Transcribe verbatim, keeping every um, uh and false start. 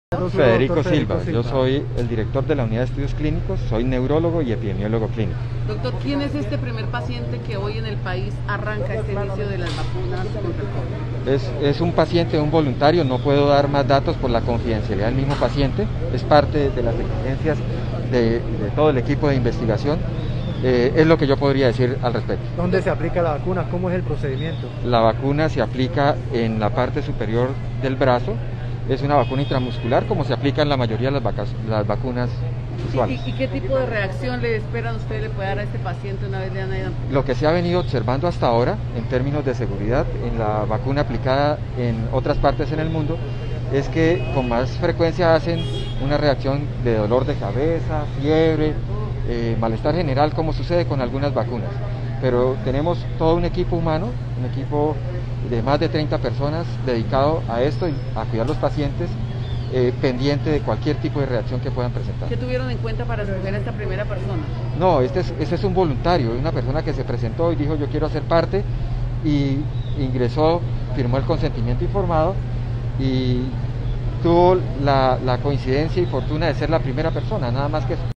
Federico Silva, yo soy el director de la Unidad de Estudios Clínicos, soy neurólogo y epidemiólogo clínico. Doctor, ¿quién es este primer paciente que hoy en el país arranca este inicio de las vacunas contra el COVID? Es, es un paciente, un voluntario, no puedo dar más datos por la confidencialidad del mismo paciente, es parte de las exigencias de, de todo el equipo de investigación, eh, es lo que yo podría decir al respecto. ¿Dónde se aplica la vacuna? ¿Cómo es el procedimiento? La vacuna se aplica en la parte superior del brazo. Es una vacuna intramuscular como se aplica en la mayoría de las, vacas, las vacunas usuales. ¿Y, ¿Y qué tipo de reacción le esperan ustedes le puede dar a este paciente una vez le han ido? Lo que se ha venido observando hasta ahora en términos de seguridad en la vacuna aplicada en otras partes en el mundo es que con más frecuencia hacen una reacción de dolor de cabeza, fiebre, eh, malestar general como sucede con algunas vacunas. Pero tenemos todo un equipo humano, un equipo de más de treinta personas dedicado a esto y a cuidar a los pacientes, eh, pendiente de cualquier tipo de reacción que puedan presentar. ¿Qué tuvieron en cuenta para escoger a esta primera persona? No, este es, este es un voluntario, una persona que se presentó y dijo yo quiero hacer parte y ingresó, firmó el consentimiento informado y tuvo la, la coincidencia y fortuna de ser la primera persona, nada más que eso.